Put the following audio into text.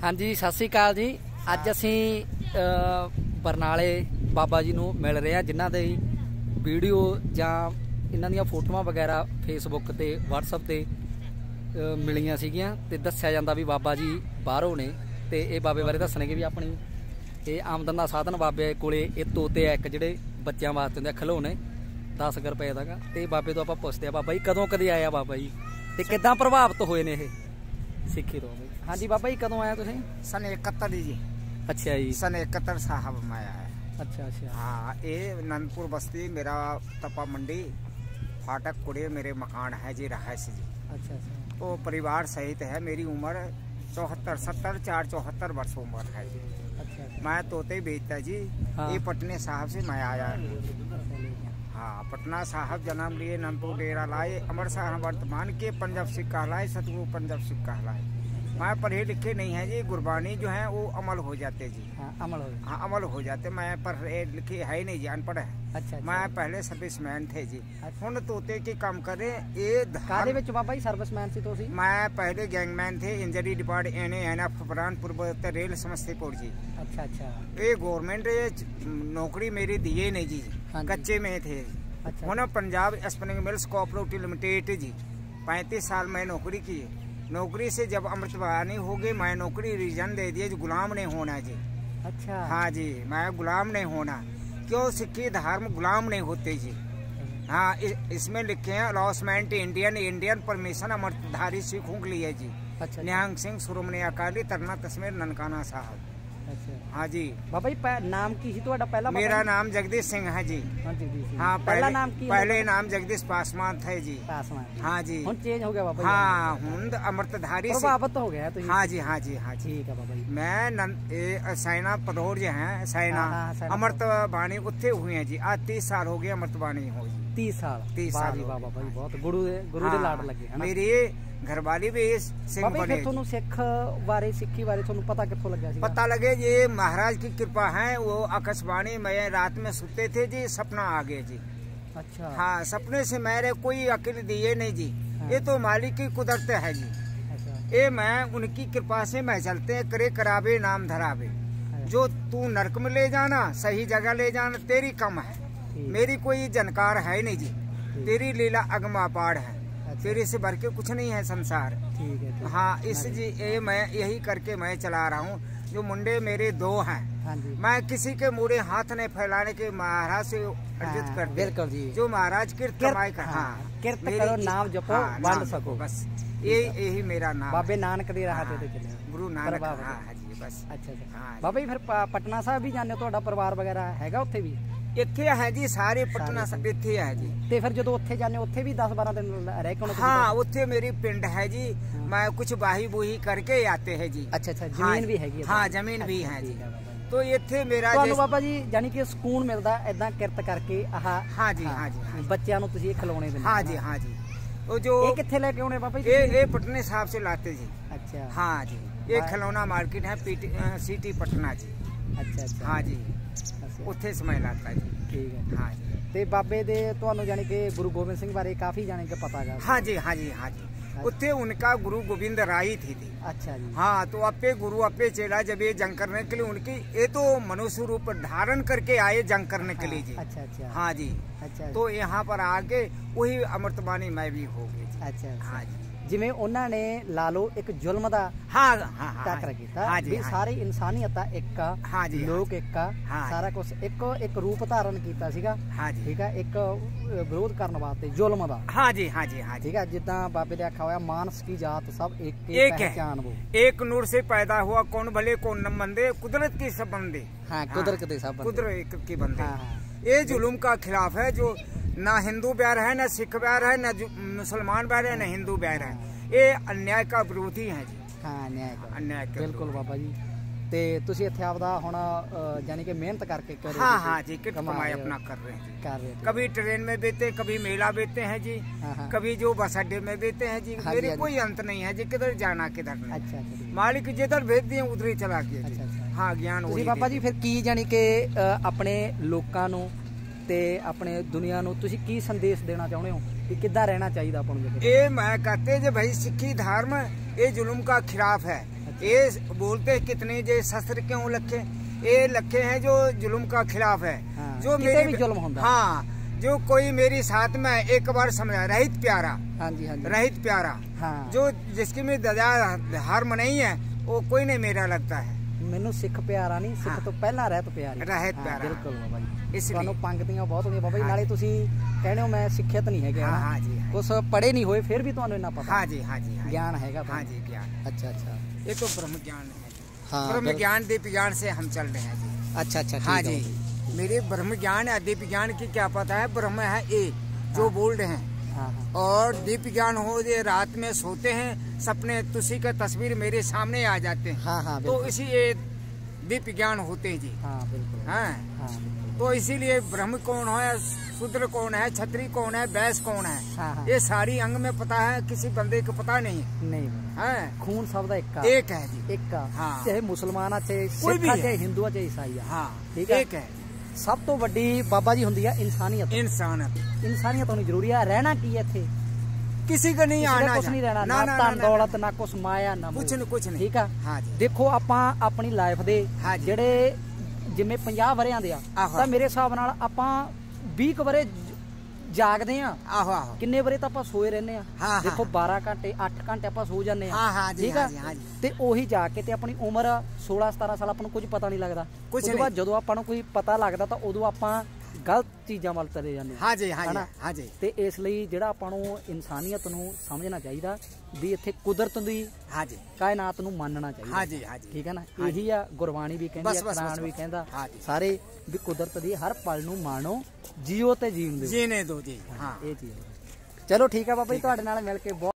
हाँ जी सत श्री अकाल जी। अज असी बरनाले बाबा जी नूं मिल रहे हैं जिन्हां दी वीडियो जां इन्हां दीयां फोटोआं वगैरह फेसबुक ते व्हाट्सएप ते मिलियां सीगियां ते दस्सिया जांदा भी बाबा जी बाहरों ने ते ये बाबे बारे दसणगे भी अपनी ये आमदन का साधन बाबे कोले ये तोते है एक जिहड़े बच्चों वास्ते हुंदे खिलौने 10 रुपए दा ते बाबे तो आपां पुछदे आ बाबा जी कदों कदे आया बाबा जी ते किदां प्रभावित होए ने ये सिक्खी तो। हाँ जी बाबा जी कदों आया तुसीं? सन 71 जी। अच्छा जी सन 71 साहब में आया है। अच्छा अच्छा हाँ ये नंदपुर बस्ती मेरा तपा मंडी फाटक कुड़े मेरे मकान है जी रहायश जी। अच्छा अच्छा तो परिवार सहित है। मेरी उम्र 74 वर्ष उम्र है जी। अच्छा अच्छा मैं तोते बेचता जी। हाँ। ये पटने साहब से मैं आया है। हाँ पटना साहब जन्म लिए नंदपुर डेरा लाए अमर शाह वर्तमान के पंजाब सिख कहलाए सतगुरु पंजाब सिख कहलाए। मैं पढ़े लिखे नहीं है जी। गुरबानी जो है वो अमल हो जाते जी। हाँ अमल हो हाँ अमल हो जाते। मैं पढ़े लिखे है ही नहीं जी अनपढ़ है। अच्छा मैं पहले सर्विसमैन थे जी। अच्छा। हुण तोते के काम करे ये कादे विच बाबा जी सर्विसमैन सी तुसीं? मैं पहले गैंगमैन थे injury department NF Burhanpur rail Samastipur ji. अच्छा अच्छा ये गवर्नमेंट नौकरी मेरी दिए नहीं जी। हाँ जी। कच्चे में थे। अच्छा हुण Punjab spinning mills cooperative limited ji 35 साल मैं नौकरी की। नौकरी से जब अमृतवाणी हो गई मैं नौकरी रिजन दे दिए। गुलाम नहीं होना जी। अच्छा हाँ जी मैं गुलाम नहीं होना। क्यों सिक्खी धर्म गुलाम नहीं होते जी। हाँ इसमें लिखे हैं अलॉसमेंट इंडियन परमिशन अमृतधारी सिखों के लिए जी। अच्छा निहंग सिंह सुरमनी अकाली तरना तस्मेर ननकाना साहब। अच्छा हाँ जी बाबा जी नाम की सी तुहाडा पहला? मेरा नाम जगदीश सिंह है जी। हाँ जी जी हाँ पहला नाम की? पहले नाम जगदीश पासवान थे जी। पासवान। हाँ जी हुण चेंज हो गया बाबा जी? हाँ हुण अमृतधारी से प्रभावित हो गया तुसीं? हाँ जी हाँ जी हाँ जी। ठीक है बाबा जी। मैं सैना पदौड़ जो है सैना हाँ, सैना अमृतवाणी उत्थे हुए हैं जी। आज 30 साल हो गए अमृतवाणी हो जी। 30 साल 30 वाह साल जी हो वाह गए। बाबा जी बहुत गुरु दे लाड लगे है ना। मेरी घरवाली भी सिंह बाबा जी बने। फिर ਤੁਹਾਨੂੰ ਸਿੱਖ ਬਾਰੇ ਸਿੱਖੀ ਬਾਰੇ ਤੁਹਾਨੂੰ ਪਤਾ ਕਿੱਥੋਂ ਲੱਗਿਆ ਸੀ? पता लगे ये महाराज की कृपा है। वो आकाशवाणी में रात में सुते थे जी सपना आ गए जी। अच्छा हाँ सपने से मेरे कोई अकेले दिए नहीं जी। हाँ। ये तो मालिक की कुदरत है जी। अच्छा ये मैं उनकी कृपा से मैं चलते हैं करे करावे नाम धरावे। जो तू नरक में ले जाना सही जगह ले जाना तेरी कम है। ठीक। मेरी कोई जानकार है नहीं जी। ठीक। तेरी लीला अगमा पाड़ है। अच्छा। तेरे से बढ़ के कुछ नहीं है संसार। ठीक है ठीक। हाँ इस जी ये मैं यही करके मैं चला रहा हूँ। जो मुंडे मेरे 2 हैं। हाँ जी मैं किसी के मुड़े हाथ नहीं फैलाने के महाराज से अर्जित हाँ, करते। बिल्कुल जी। जो महाराज किरत कमाई कर हाँ, हाँ किरत मेरी- करो नाम जपो हाँ, वंड नाम सको। जपो, बस यही मेरा नाम बाबे है। नानक ਦੇ ਰਾਹ हाँ, ਤੇ ਚੱਲੇ गुरु नानक प्रभावित। हाँ हाँ जी बस। ਅੱਛਾ ਅੱਛਾ हाँ ਬਾਬਾ ਜੀ ਫਿਰ ਪਟਨਾ ਸਾਹਿਬ ਵੀ ਜਾਂਦੇ ਹੋ? ਤੁਹਾਡਾ ਪਰਿਵਾਰ ਵਗੈਰਾ ਹੈਗਾ ਉੱਥੇ ਵੀ? इत्थे है जी सारे पटना सब इत्थे है जी। ਤੇ ਫਿਰ ਜਦੋਂ ਉੱਥੇ ਜਾਂਦੇ ਹੋ ਉੱਥੇ ਵੀ 10-12 ਦਿਨ ਰਹਿ ਕੇ ਆਉਣਾ ਤੁਸੀਂ? हाँ उत्थे मेरी पिंड है जी। मैं कुछ बाही बुही करके आते हैं जी। ਅੱਛਾ ਅੱਛਾ हाँ, ਜ਼ਮੀਨ ਵੀ ਹੈਗੀ ਹੈ? हाँ जमीन भी है जी। ਠੀਕ ਹੈ ਬਾਬਾ ਜੀ। तो इत्थे मेरा ਤੁਹਾਨੂੰ जैसे- ਬਾਬਾ ਜੀ ਜਾਨੀ ਕਿ ਸਕੂਨ ਮਿਲਦਾ ਐਦਾਂ ਕਿਰਤ ਕਰਕੇ ਆਹ हाँ जी हाँ जी हाँ जी। ਬੱਚਿਆਂ ਨੂੰ ਤੁਸੀਂ ਇਹ ਖਿਲਾਉਣੇ ਦਿੰਦੇ हाँ ਹੋ जी ਨਾ? हाँ जी। वो जो ਇਹ ਕਿੱਥੇ ਲੈ ਕੇ ਆਉਣੇ ਬਾਬਾ ਜੀ? ये पटने साहब से लाते जी। ਅੱਛਾ हाँ जी ये हाँ। खिलौना मार्केट है सिटी पटना जी। ਅੱਛਾ ਅੱਛਾ हाँ जी ਅੱਛਾ, उत्थे समय लाता जी। ਠੀਕ ਹੈ। हाँ जी ਤੇ ਬਾਬੇ ਦੇ ਤੁਹਾਨੂੰ ਜਾਨੀ ਕਿ ਗੁਰੂ ਗੋਬਿੰਦ ਸਿੰਘ ਬਾਰੇ ਕਾਫੀ ਜਾਣੀ ਕਿ ਪਤਾ ਗਾ? हाँ जी हाँ जी हाँ जी। उत्थे उनका गुरु गोविंद राय थी। अच्छा जी हाँ तो अपे गुरु अपे चेला जब ये जंग करने के लिए उनकी ये तो मनुष्य रूप धारण करके आए जंग करने के लिए जी। अच्छा अच्छा हाँ जी अच्छा तो यहाँ पर आके वही अमृतवाणी में भी हो गई जी। अच्छा अच्छा हाँ जी ਜਿਵੇਂ ਉਹਨਾਂ ਨੇ ਲਾ ਲਓ ਇੱਕ ਜ਼ੁਲਮ ਦਾ हाँ हाँ हाँ ਟੱਕਰ ਕੀਤਾ हाँ ਵੀ जी हाँ ਸਾਰੇ ਇਨਸਾਨੀਅਤ ਆ ਇੱਕ ਆ हाँ जी ਲੋਕ ਇੱਕ ਆ ਹਾਂ। ਸਾਰਾ ਕੁਝ ਇੱਕ ਰੂਪ ਧਾਰਨ ਕੀਤਾ ਸੀਗਾ। हाँ जी ਠੀਕ ਆ ਇੱਕ ਵਿਰੋਧ ਕਰਨ ਵਾਸਤੇ ਜ਼ੁਲਮ ਦਾ। हाँ जी हाँ जी हाँ जी। ਠੀਕ ਆ ਜਿੱਦਾਂ ਬਾਬੇ ਦੇ ਆਖਿਆ ਹੋਇਆ ਮਾਨਸ ਕੀ ਜਾਤ ਸਭ ਇੱਕ ਹੀ एक है। ਪਹਿਚਾਨ वो। एक नूर से पैदा हुआ कौन भले कौन न मंदे कुदरत की सब बंदे। हाँ कुदरत के सब बंदे। कुदरत के बंदे। हाँ हाँ ये जुल्म का खिलाफ है। जो ना हिंदू बैर है ना सिख बैर है ना मुसलमान बैर है ना हिंदू बैर है। ये अन्याय का विरोधी है जी। ਹਾਂ ਨਿਆਂ ਕਰੋ। अन्याय का ਬਿਲਕੁਲ ਬਾਬਾ ਜੀ। ਤੇ ਤੁਸੀਂ ਇੱਥੇ ਆਪਦਾ ਹੁਣ ਜਾਨੀ ਕਿ ਮਿਹਨਤ ਕਰਕੇ ਕਰ हाँ हाँ जी किट कमाई अपना कर रहे हैं जी। ਕਰ ਰਹੇ ਹੋ। कभी ट्रेन में बेचते कभी मेला बेचते हैं जी। हाँ हाँ कभी जो बस अड्डे में बेचते हैं जी। हाँ जी, मेरे हाँ जी। कोई अंत नहीं है जी किधर जाना किधर नहीं। ਅੱਛਾ ਅੱਛਾ ਠੀਕ। मालिक जिधर भेज दिए उधर ही चला गया अच्छा, जी। अच्छा। हाँ ज्ञान ਤੁਸੀਂ वही ਬਾਬਾ ਜੀ देते। ਫਿਰ ਕੀ ਜਾਨੀ ਕਿ ਆਪਣੇ ਲੋਕਾਂ ਨੂੰ ਤੇ ਆਪਣੇ ਦੁਨੀਆ ਨੂੰ ਤੁਸੀਂ ਕੀ ਸੰਦੇਸ਼ ਦੇਣਾ ਚਾਹੁੰਦੇ ਹੋ ਕਿ ਕਿੱਦਾਂ ਰਹਿਣਾ ਚਾਹੀਦਾ ਆਪਾਂ ਨੂੰ? ये मैं कहते जो भाई सिक्खी धर्म ये जुल्म का खिलाफ है। ये बोलते हैं कितने जे शस्त्र क्यों लखे, ये लखे हैं जो जुल्म का खिलाफ है। हाँ, जो किते भी जुल्म होंदा। हाँ, जो कोई मेरी साथ में एक बार समझा रहित प्यारा, हाँ जी हाँ जी, रहित प्यारा, हाँ जो जिसकी में दया हर्म नहीं है वो कोई नहीं मेरा लगता है। ਮੈਨੂੰ ਸਿੱਖ ਪਿਆਰਾ ਨਹੀਂ, ਸਿੱਖ ਤੋਂ ਪਹਿਲਾਂ ਰਹਿਤ ਪਿਆਰੀ। ਰਹਿਤ ਪਿਆਰਾ, ਬਿਲਕੁਲ ਬਾਬਾ ਜੀ। ਇਸ ਲਈ ਤੁਹਾਨੂੰ ਪੰਕਤੀਆਂ ਬਹੁਤ ਹੁੰਦੀਆਂ ਬਾਬਾ ਜੀ, ਨਾਲੇ ਤੁਸੀਂ ਕਹਿੰਦੇ ਹੋ ਮੈਂ ਸਿੱਖਿਅਤ ਨਹੀਂ ਹੈਗਾ, हाँ जी, ਕੁਛ ਪੜ੍ਹੇ ਨਹੀਂ ਹੋਏ ਫਿਰ ਵੀ ਤੁਹਾਨੂੰ ਇੰਨਾ ਪਤਾ। हाँ जी, हाँ जी, ਗਿਆਨ ਹੈਗਾ हाँ जी, ज्ञान। ਅੱਛਾ ਅੱਛਾ, ये तो ब्रह्म ज्ञान है, हाँ ब्रह्म ज्ञान दीप ज्ञान से हम चल रहे हैं जी। अच्छा अच्छा, हाँ ठीक जी, है। मेरे ब्रह्म ज्ञान है, दीप ज्ञान की क्या पता है, ब्रह्म है एक जो बोल रहे हैं। हाँ हाँ, और दीप ज्ञान हो ये रात में सोते हैं सपने तुसी का तस्वीर मेरे सामने आ जाते हैं, हाँ हाँ, तो बिल्कुल। इसी ये दीप ज्ञान होते हैं जी। हाँ बिल्कुल, हाँ, हाँ बिल्कुल। तो इसीलिए ब्रह्म कौन है, शूद्र कौन है, क्षत्रिय कौन है, वैश्य कौन है, हाँ हाँ, ये सारी अंग में पता है, किसी बंदे को पता नहीं नहीं है। खून ਸਭ ਦਾ ਇੱਕ ਆ, एक है जी। ਇੱਕ ਆ, हाँ। ਚਾਹੇ ਮੁਸਲਮਾਨ ਆ, ਚਾਹੇ ਕੋਈ ਸਿੱਖ ਵੀ ਆ, ਹੈ। ਚਾਹੇ ਹਿੰਦੂ ਆ, ਚਾਹੇ ਈਸਾਈ ਆ। हाँ, ठीक है। एक है ਸਭ ਤੋਂ ਵੱਡੀ ਬਾਬਾ ਜੀ ਹੁੰਦੀ ਆ ਇਨਸਾਨੀਅਤ। इंसान, ਇਨਸਾਨੀਅਤ ਹੋਣੀ ਜ਼ਰੂਰੀ ਆ। ਰਹਿਣਾ ਕੀ ਹੈ ਇੱਥੇ, किसी का नहीं ਕਿਸੇ आना ਦਾ ਕੁਛ ਨਹੀਂ ਰਹਿਣਾ, ना, ਨਾ ना, ਧਨ ना, ਦੌਲਤ, ਨਾ ਕੁਛ ਮਾਇਆ, ਨਾ कुछ ਮੋਹ। नहीं, कुछ नहीं। ਠੀਕ ਆ। हाँ जी, ਦੇਖੋ ਆਪਾਂ ਆਪਣੀ ਲਾਈਫ ਦੇ ਹਾਂ ਜੀ। ਜਿਹੜੇ ਜਿਵੇਂ 50 ਵਰਿਆਂ ਦੇ ਆ, ਆਹੋ। ਤਾਂ ਮੇਰੇ ਹਿਸਾਬ ਨਾਲ ਆਪਾਂ 20 ਕੁ ਵਰੇ ਜਾਗਦੇ ਆ, आहो आहो, ਕਿੰਨੇ ਵਰੇ ਤਾਂ ਆਪਾਂ ਸੋਏ ਰਹਿੰਦੇ ਆ। ਹਾਂ, ਹਾਂ। ਦੇਖੋ 12 ਘੰਟੇ 8 ਘੰਟੇ ਆਪਾਂ ਸੋ ਜਾਂਦੇ ਆ। हाँ हाँ जी, ਠੀਕ हाँ ਆ। जी, हाँ जी, ਤੇ ਉਹੀ ਜਾ ਕੇ ਤੇ ਆਪਣੀ ਉਮਰ 16 17 ਸਾਲ ਆਪਾਂ ਨੂੰ ਕੁਝ ਪਤਾ ਨਹੀਂ ਲੱਗਦਾ। ਕੁਛ ਉਸ ਤੋਂ ਬਾਅਦ ਨਹੀਂ। ਜਦੋਂ ਆਪਾਂ ਨੂੰ ਕੋਈ ਪਤਾ ਲੱਗਦਾ ਤਾਂ ਉਦੋਂ ਆਪਾਂ ਗਲਤ ਚੀਜ਼ਾਂ ਵੱਲ ਚਲੇ ਜਾਂਦੇ ਆ। हाँ जी, हाँ जी, ਹਨਾ? हाँ जी, ਤੇ ਇਸ ਲਈ ਜਿਹੜਾ ਆਪਾਂ ਨੂੰ ਇਨਸਾਨੀਅਤ ਨੂੰ ਸਮਝਣਾ ਚਾਹੀਦਾ ਵੀ ਇੱਥੇ ਕੁਦਰਤ ਦੀ, हाँ जी, ਕਾਇਨਾਤ ਨੂੰ ਮੰਨਣਾ ਚਾਹੀਦਾ। हाँ जी, हाँ जी, ਠੀਕ ਹੈ ਨਾ, ਹਾਂ ਇਹੀ ਆ ਗੁਰਬਾਣੀ ਵੀ ਕਹਿੰਦੀ ਬਸ, ਆ, ਬਸ, ਕੁਰਾਨ ਬਸ, ਵੀ ਬਸ। ਕਹਿੰਦਾ, ਹਾਂ ਜੀ। ਸਾਰੇ ਵੀ ਕੁਦਰਤ ਦੀ ਹਰ ਪਲ ਨੂੰ ਮਾਣੋ, ਜੀਓ ਤੇ ਜੀਣ ਦਿਓ। जीने दो जी। हाँ। ਇਹ ਚੀਜ਼ ਹੈ। ਚਲੋ ਠੀਕ ਹੈ ਬਾਬਾ ਜੀ, ਤੁਹਾਡੇ ਨਾਲ ਮਿਲ ਕੇ ਬਹੁਤ